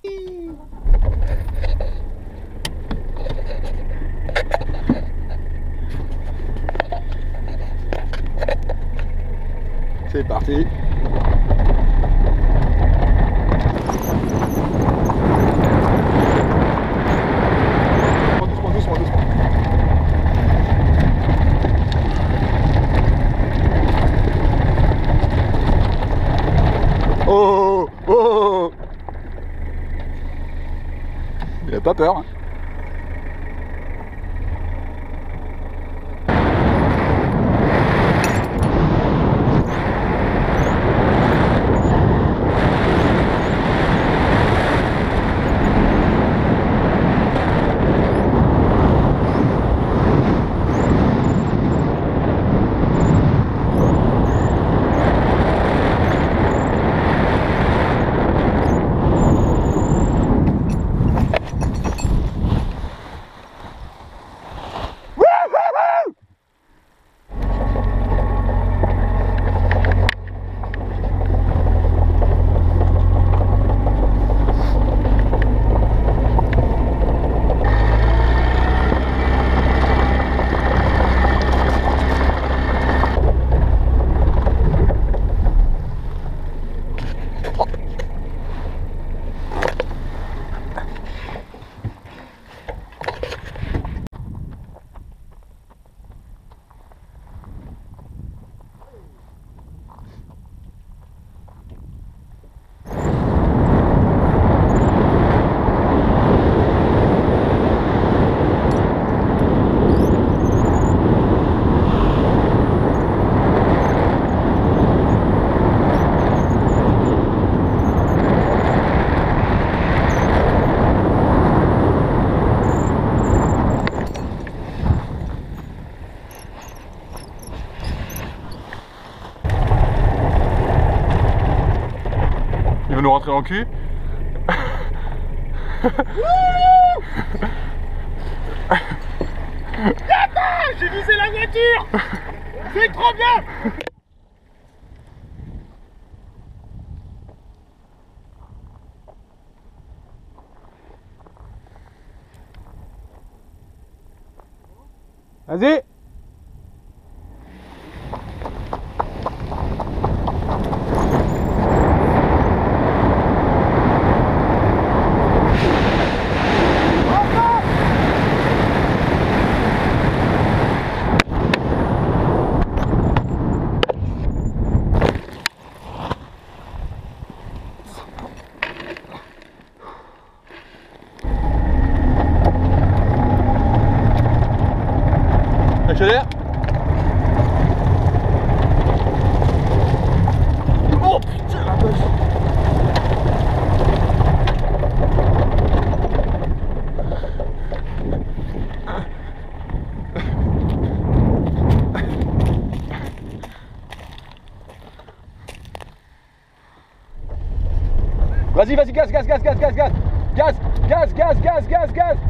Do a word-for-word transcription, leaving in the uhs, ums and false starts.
C'est parti. Doucement, doucement, doucement. Oh, oh, oh. Il a pas peur. Hein. Il va nous rentrer dans le cul. Attends, j'ai visé la voiture. C'est trop bien. Vas-y. Accélère. Oh putain la vache. Vas-y, vas-y, gaz, gaz, gaz, gaz, gaz, gaz, gaz, gaz, gaz, gaz, gaz, gaz.